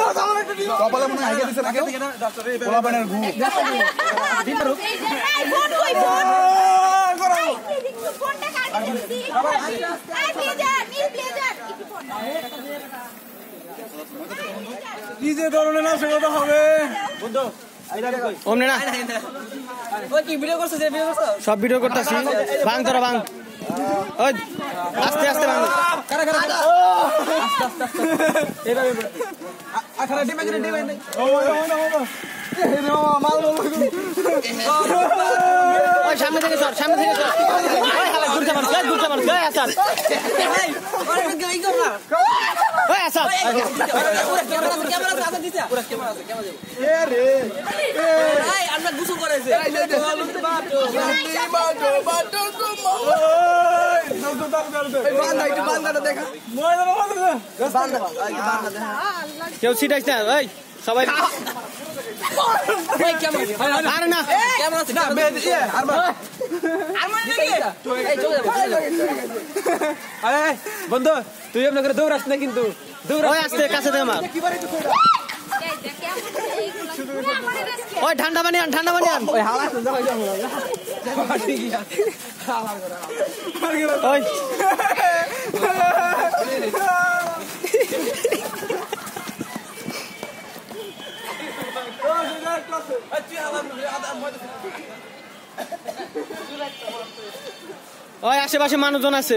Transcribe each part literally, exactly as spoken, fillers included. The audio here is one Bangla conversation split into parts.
কপালে মনে হয় আগে দিছেন আগে পোলা বানের ঘু ফোনটা কাটি দিছি আই প্লেজার নীল প্লেজার কি যে ধরনের না সেটা হবে বন্ধু ওমনে না ওই কি ভিডিও করছ যে ভিডিও করছ সব ভিডিও করতেছি ভাঙ তোরা ভাঙ ওই আস্তে আস্তে ভাঙ কারা কারা আস্তে আস্তে আস্তে এইভাবে আখানা ডিমে করে ডিমে ও ও ও মাল ওই সামনে থেকে সর সামনে থেকে সর ওই হালা দূর যাবার ওই দূর যাবার ওই আসার এই ওরে কি কর না ওই আসার পুরো ক্যামেরা ক্যামেরা আছে দিছে পুরো ক্যামেরা আছে ক্যামেরা এ রে এই আমরা গুছু করেছে বাটো বাটো কুমো ওই দাও দাও দাও এই বান্দা একটু বান্দাটা দেখা মই না বান্দা বান্দা বান্দা দেখা কেউ সিটাইছ না ওই সবাই ওই ক্যামেরা আরে না ক্যামেরা আছে না মে ইয়ে আর মা আর মানে নাকি এই চলে যাবে এই বন্ধু তুই এমন করে দৌড়াস না কিন্তু দৌড়া ওই আস্তে কাছে দে আমার কিবারে একটু কইরা ওই ঠান্ডা পানি আন ঠান্ডা পানি আন ওই হালা শুনতে পাই যাবো না ঠিক আছে হালা করে মার গেল ওই ওই আশেপাশে মানুষজন আছে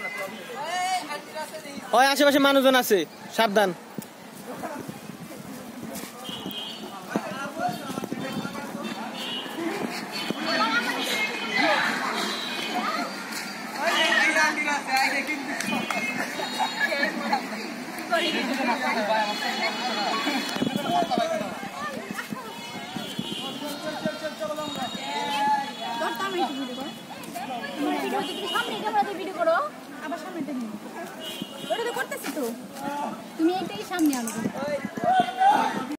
ওই আশেপাশে মানুষজন আছে সাবধান তুমি এইটাই সামনে আনবে